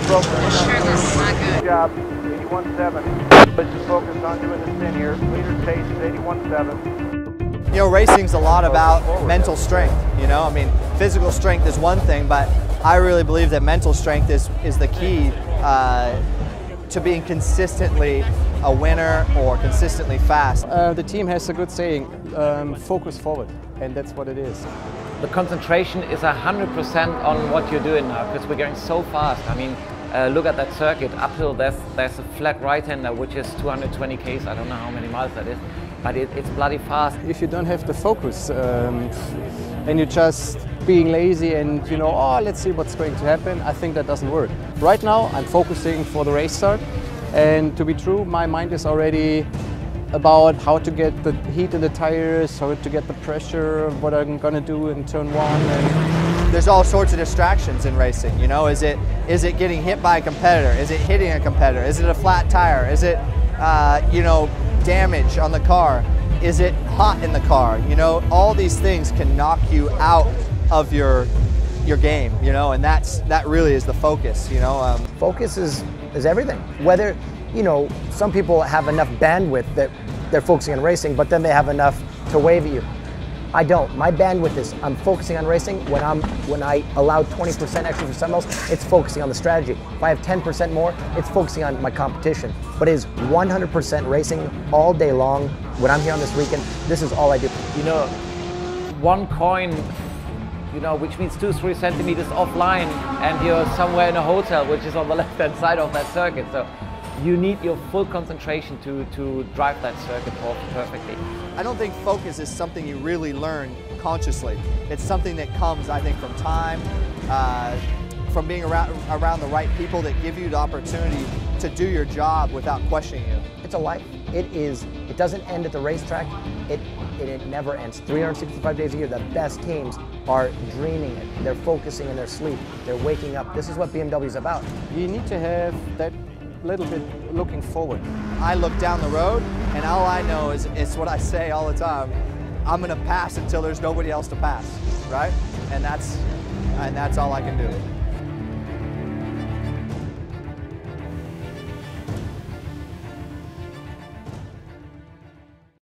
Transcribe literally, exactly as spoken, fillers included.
broke the Sure, this is not good. Good job, eighty-one seven. Let's just focus on doing this in here. Leader's pace is eighty-one seven. You know, racing's a lot about mental strength, you know? I mean, physical strength is one thing, but I really believe that mental strength is, is the key uh, to being consistently a winner or consistently fast. Uh, the team has a good saying, um, focus forward, and that's what it is. The concentration is one hundred percent on what you're doing now, because we're going so fast. I mean, uh, look at that circuit. Uphill, there's, there's a flat right-hander, which is two hundred twenty Ks. I don't know how many miles that is, but it, it's bloody fast. If you don't have the focus um, and you're just being lazy and, you know, oh, let's see what's going to happen, I think that doesn't work. Right now, I'm focusing for the race start, and to be true, my mind is already about how to get the heat in the tires, how to get the pressure, what I'm gonna do in turn one. And there's all sorts of distractions in racing, you know? Is it, is it getting hit by a competitor? Is it hitting a competitor? Is it a flat tire? Is it, uh, you know, damage on the car? Is it hot in the car? You know, all these things can knock you out of your, your game, you know, and that's, that really is the focus, you know? Um, Focus is, is everything. Whether, you know, some people have enough bandwidth that they're focusing on racing, but then they have enough to wave at you. I don't. My bandwidth is I'm focusing on racing. When I'm when I allow twenty percent extra for something else, it's focusing on the strategy. If I have ten percent more, it's focusing on my competition. But it is one hundred percent racing all day long. When I'm here on this weekend, this is all I do. You know, one coin, you know, which means two, three centimeters offline, and you're somewhere in a hotel, which is on the left-hand side of that circuit. So you need your full concentration to, to drive that circuit perfectly. I don't think focus is something you really learn consciously. It's something that comes, I think, from time, uh, from being around, around the right people that give you the opportunity to do your job without questioning you. It's a life. It is. It doesn't end at the racetrack. It, it, it never ends. three hundred sixty-five days a year, the best teams are dreaming it. They're focusing in their sleep. They're waking up. This is what B M W is about. you need to have that little bit looking forward. I look down the road, and all I know is, it's what I say all the time, I'm gonna pass until there's nobody else to pass, right? And that's, and that's all I can do.